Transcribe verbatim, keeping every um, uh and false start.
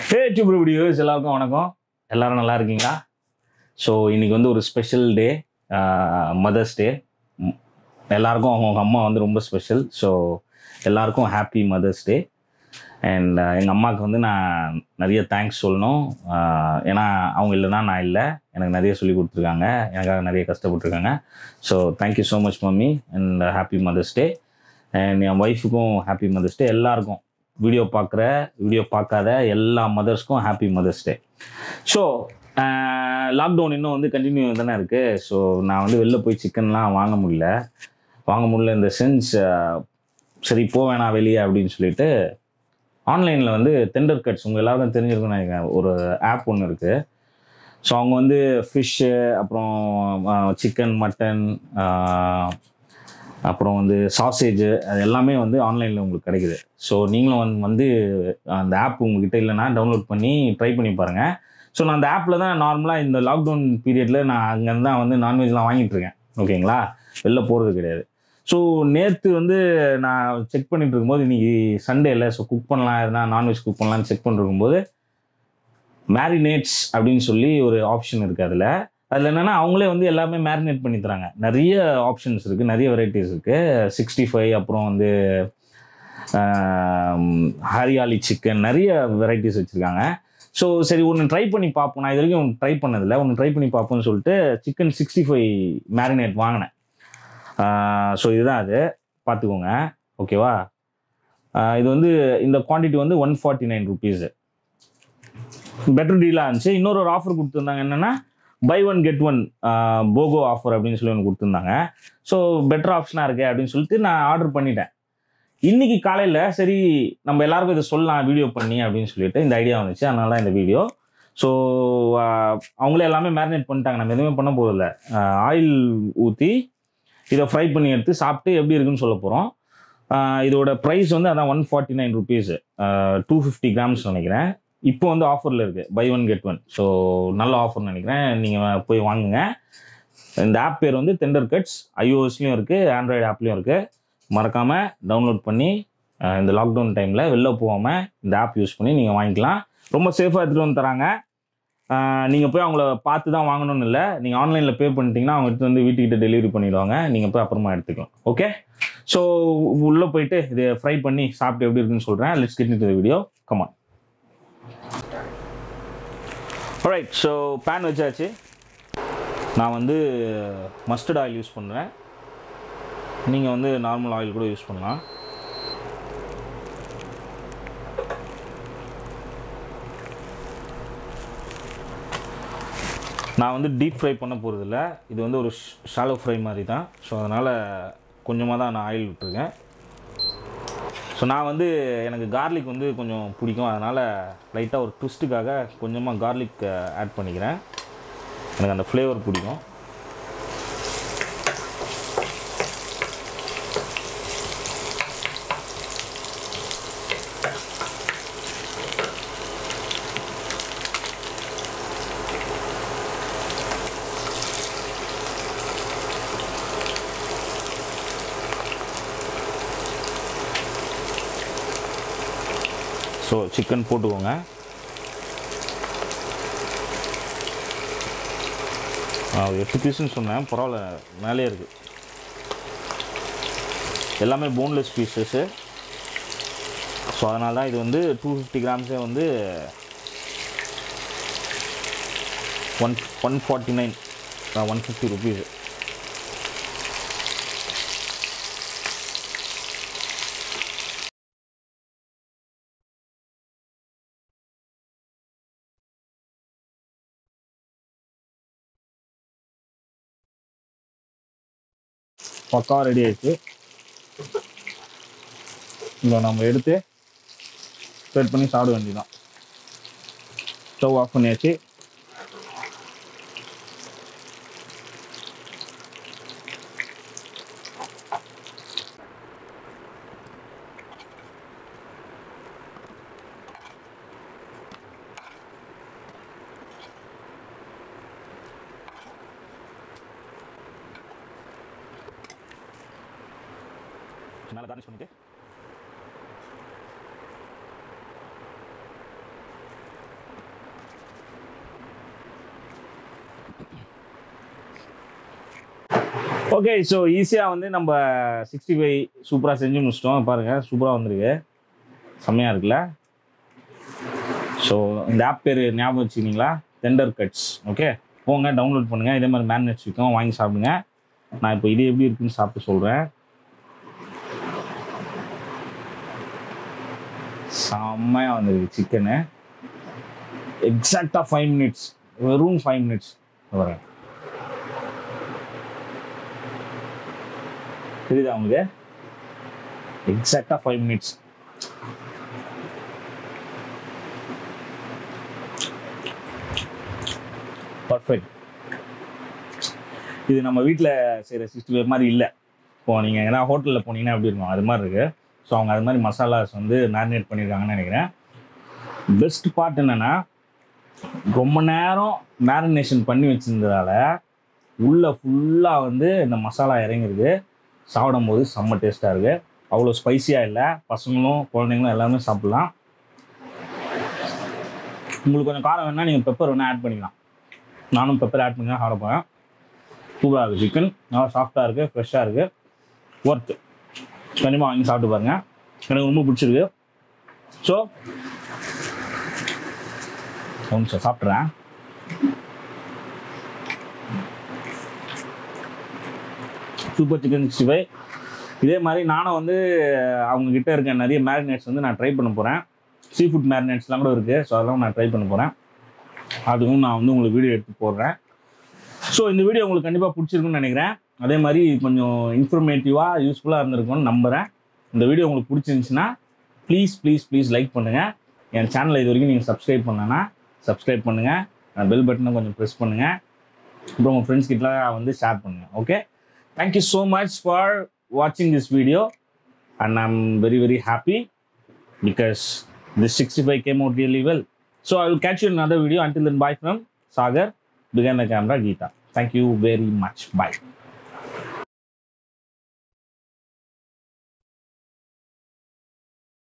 Hey YouTube videos எல்லாருக்கும் வணக்கம். எல்லாரும் நல்லா இருக்கீங்களா? ஸோ இன்னைக்கு வந்து ஒரு ஸ்பெஷல் டே, மதர்ஸ் டே. எல்லாருக்கும் அவங்க அம்மா வந்து ரொம்ப ஸ்பெஷல். ஸோ எல்லாருக்கும் ஹாப்பி மதர்ஸ் டே. அண்ட் எங்கள் அம்மாவுக்கு வந்து நான் நிறைய தேங்க்ஸ் சொல்லணும். ஏன்னா அவங்க இல்லைன்னா நான் இல்லை. எனக்கு நிறைய சொல்லி கொடுத்துருக்காங்க, எனக்காக நிறைய கஷ்டப்பட்டுருக்காங்க. So thank you so much mummy and happy mother's day. And என் ஒய்ஃபுக்கும் ஹாப்பி மதர்ஸ் டே. எல்லாருக்கும் வீடியோ பார்க்குற வீடியோ பார்க்காத எல்லா மதர்ஸ்க்கும் happy mother's day. So lockdown இன்னும் வந்து கண்டினியூ தானே இருக்குது. ஸோ நான் வந்து வெளில போய் சிக்கன்லாம் வாங்க முடியல வாங்க முடியல இந்த சென்ஸ் சரி போ வேணாம் வெளியே அப்படின்னு சொல்லிட்டு ஆன்லைனில் வந்து டெண்டர் கட்ஸ் உங்கள் எல்லாருக்கும் தெரிஞ்சிருக்குன்னு நினைக்கிறேன், ஒரு ஆப் ஒன்று இருக்குது. ஸோ அவங்க வந்து ஃபிஷ்ஷு, அப்புறம் சிக்கன், மட்டன், அப்புறம் வந்து சாசேஜு, அது எல்லாமே வந்து ஆன்லைனில் உங்களுக்கு கிடைக்குது. ஸோ நீங்களும் வந்து வந்து அந்த ஆப் உங்கள்கிட்ட இல்லைன்னா டவுன்லோட் பண்ணி ட்ரை பண்ணி பாருங்கள். ஸோ நான் அந்த ஆப்பில் தான் நார்மலாக இந்த லாக்டவுன் பீரியடில் நான் அங்கேருந்து தான் வந்து நான்வெஜ்லாம் வாங்கிட்டுருக்கேன். ஓகேங்களா, வெளில போகிறது கிடையாது. ஸோ நேற்று வந்து நான் செக் பண்ணிட்டு இருக்கும்போது, இன்றைக்கி சண்டே இல்லை, ஸோ குக் பண்ணலாம், எதுனா நான்வெஜ் குக் பண்ணலான்னு செக் பண்ணிருக்கும்போது மேரினேட்ஸ் அப்படின்னு சொல்லி ஒரு ஆப்ஷன் இருக்குது. அதில் அதில் என்னென்னா அவங்களே வந்து எல்லாமே மேரினேட் பண்ணி தராங்க. நிறைய ஆப்ஷன்ஸ் இருக்குது, நிறைய வெரைட்டிஸ் இருக்குது. சிக்ஸ்டி ஃபைவ் அப்புறம் வந்து ஹரியாலி சிக்கன், நிறைய வெரைட்டிஸ் வச்சுருக்காங்க. ஸோ சரி ஒன்று ட்ரை பண்ணி பார்ப்போம். நான் இது வரைக்கும் ஒன்று ட்ரை பண்ணதில்லை, ஒன்று ட்ரை பண்ணி பார்ப்போம்னு சொல்லிட்டு சிக்கன் சிக்ஸ்டி ஃபைவ் மேரினேட் வாங்கினேன். ஸோ இதுதான் அது, பார்த்துக்கோங்க. ஓகேவா, இது வந்து இந்த குவான்டிட்டி வந்து one forty nine rupees. Better டீலாக இருந்துச்சு. இன்னொரு ஒரு ஆஃபர் கொடுத்துருந்தாங்க, என்னென்னா buy one get one BOGO offer அப்படின்னு சொல்லி ஒன்று கொடுத்துருந்தாங்க. ஸோ பெட்டர் ஆப்ஷனாக இருக்கே அப்படின்னு சொல்லிட்டு நான் ஆர்டர் பண்ணிட்டேன். இன்றைக்கி காலையில் சரி நம்ம எல்லாருக்கும் இதை சொல்லலாம் வீடியோ பண்ணி அப்படின்னு சொல்லிட்டு இந்த ஐடியா வந்துச்சு. அதனால தான் இந்த வீடியோ. ஸோ அவங்களே எல்லாமே மேரினேட் பண்ணிட்டாங்க, நம்ம எதுவுமே பண்ண போகிறதில்ல. ஆயில் ஊற்றி இதை ஃப்ரை பண்ணி எடுத்து சாப்பிட்டு எப்படி இருக்குன்னு சொல்ல போகிறோம். இதோட ப்ரைஸ் வந்து அதான் one forty nine rupees, two fifty grams நினைக்கிறேன். இப்போ வந்து ஆஃபரில் இருக்குது, buy one get one. So நல்ல ஆஃபர்னு நினைக்கிறேன், நீங்கள் போய் வாங்குங்க. இந்த ஆப் பேர் வந்து டெண்டர் கட்ஸ். ஐஓஎஸ்லேயும் இருக்குது, ஆண்ட்ராய்டு ஆப்லேயும் இருக்குது. மறக்காமல் டவுன்லோட் பண்ணி இந்த லாக்டவுன் டைமில் வெளில போகாமல் இந்த ஆப் யூஸ் பண்ணி நீங்கள் வாங்கிக்கலாம். ரொம்ப சேஃபாக எடுத்துகிட்டு வந்து தராங்க. நீங்கள் போய் அவங்கள பார்த்து தான் வாங்கணும்னு இல்லை, நீங்கள் ஆன்லைனில் பே பண்ணிட்டீங்கன்னா அவங்க எடுத்து வந்து வீட்டுக்கிட்ட டெலிவரி பண்ணிடுவாங்க. நீங்கள் போய் அப்புறமா எடுத்துக்கலாம். ஓகே, ஸோ உள்ளே போயிட்டு இதை ஃப்ரை பண்ணி சாப்பிட்டு எப்படி இருக்குன்னு சொல்கிறேன். Let's get into the video, come on. Alright, so pan வச்சாச்சு. நான் வந்து மஸ்டர்ட் ஆயில் யூஸ் பண்ணுறேன். நீங்கள் வந்து நார்மல் ஆயில் கூட யூஸ் பண்ணலாம். நான் வந்து டீப் ஃப்ரை பண்ண போகிறதில்ல, இது வந்து ஒரு ஷாலோ ஃப்ரை மாதிரி தான். ஸோ அதனால் கொஞ்சமாக தான் நான் ஆயில் விட்டுருக்கேன். ஸோ நான் வந்து எனக்கு கார்லிக் வந்து கொஞ்சம் பிடிக்கும், அதனால் லைட்டாக ஒரு ட்விஸ்ட்டுக்காக கொஞ்சமாக கார்லிக் ஆட் பண்ணிக்கிறேன். எனக்கு அந்த ஃப்ளேவர் பிடிக்கும். ஸோ சிக்கன் போட்டுக்கோங்க. எட்டு பீஸுன்னு சொன்னேன், பரவாயில்ல, மேலே இருக்குது. எல்லாமே போன்லெஸ் பீஸஸ்ஸு. ஸோ அதனால தான் இது வந்து டூ ஃபிஃப்டி கிராம்ஸே வந்து one one forty nine one fifty rupees. பக்கா ரெடி ஆயிடுச்சு. இங்கே நம்ம எடுத்து ஸ்ப்ரெட் பண்ணி சாப்பிட வேண்டியதான். ஸ்டவ் ஆஃப் பண்ணியாச்சு. மேலே கார்னிஷ் பண்ணிட்டு ஓகே, ஸோ ஈஸியாக வந்து நம்ம சிக்ஸ்டி ஃபைவ் சூப்பராக செஞ்சு முடிச்சிட்டோம். பாருங்கள், சூப்பராக வந்திருக்கு, செம்மையாக இருக்குல்ல. ஸோ இந்த ஆப் பேர் ஞாபகம் வச்சுக்கிங்களா? Tender Cuts. ஓகே, போங்க டவுன்லோட் பண்ணுங்கள். இதே மாதிரி மேரினேட்ஸ் விற்கும், வாங்கி சாப்பிடுங்க. நான் இப்போ இது எப்படி இருக்குன்னு சாப்பிட்டு சொல்கிறேன். செம்மையாக வந்திருக்கு சிக்கனு. எக்ஸாக்டாக ஃபைவ் மினிட்ஸ், வெறும் ஃபைவ் மினிட்ஸ் வரேன். தெரியுதா உங்களுக்கு? எக்ஸாக்டாக ஃபைவ் மினிட்ஸ். பர்ஃபெக்ட். இது நம்ம வீட்டில் செய்கிற சிக்ஸ்டி ஃபைவ் மாதிரி இல்லை. இப்போ நீங்கள் ஏன்னா ஹோட்டலில் போனீங்கன்னா எப்படி இருக்கும், அது மாதிரி இருக்குது. ஸோ அவங்க அது மாதிரி மசாலாஸ் வந்து மேரினேட் பண்ணியிருக்காங்கன்னு நினைக்கிறேன். பெஸ்ட் பார்ட் என்னென்னா, ரொம்ப நேரம் மேரினேஷன் பண்ணி வச்சுருந்ததால் உள்ளே ஃபுல்லாக வந்து இந்த மசாலா இறங்கிருக்கு. சாப்பிடும் போது செம்ம டேஸ்ட்டாக இருக்குது. அவ்வளோ ஸ்பைஸியாக இல்லை. பசங்களும் குழந்தைங்களும் எல்லாமே சாப்பிட்லாம். உங்களுக்கு கொஞ்சம் காரம் வேணால் நீங்கள் பெப்பர் வேணால் ஆட் பண்ணிக்கலாம். நானும் பெப்பர் ஆட் பண்ணி தான் சாப்பிடுவேன். சூப்பராக இருக்குது. சிக்கன் நல்லா சாஃப்டாக இருக்குது, ஃப்ரெஷ்ஷாக இருக்குது, ஒர்த்து. கண்டிப்பாக வாங்கி சாப்பிட்டு பாருங்கள், எனக்கு ரொம்ப பிடிச்சிருக்கு. ஸோ ஒன்று சார் சாப்பிட்றேன். Super chicken sixty five. இதே மாதிரி நானும் வந்து அவங்கக்கிட்ட இருக்க நிறைய மேரினேட்ஸ் வந்து நான் ட்ரை பண்ண போகிறேன். சீ ஃபுட் மேரினேட்ஸ்லாம் கூட இருக்குது. ஸோ அதெல்லாம் நான் ட்ரை பண்ண போகிறேன். அதுவும் நான் வந்து உங்களுக்கு வீடியோ எடுத்து போடுறேன். ஸோ இந்த வீடியோ உங்களுக்கு கண்டிப்பாக பிடிச்சிருக்குன்னு நினைக்கிறேன். அதே மாதிரி கொஞ்சம் இன்ஃபர்மேட்டிவாக யூஸ்ஃபுல்லாக இருந்திருக்கும்னு நம்புகிறேன். இந்த வீடியோ உங்களுக்கு பிடிச்சிருந்துச்சுன்னா ப்ளீஸ் ப்ளீஸ் ப்ளீஸ் லைக் பண்ணுங்கள். என் சேனலை இது வரைக்கும் நீங்கள் சப்ஸ்கிரைப் பண்ணனா சப்ஸ்கிரைப் பண்ணுங்கள். பெல் பட்டனை கொஞ்சம் ப்ரெஸ் பண்ணுங்கள். அப்புறம் உங்கள் ஃப்ரெண்ட்ஸ் கிட்டலாம் வந்து ஷேர் பண்ணுங்கள். Okay, thank you so much for வாட்சிங் this video and I'm very very happy because this sixty-five came out really well. So I will catch you in another video. Until then, bye from Sagar, behind the camera, Geeta. Thank you very much. Bye.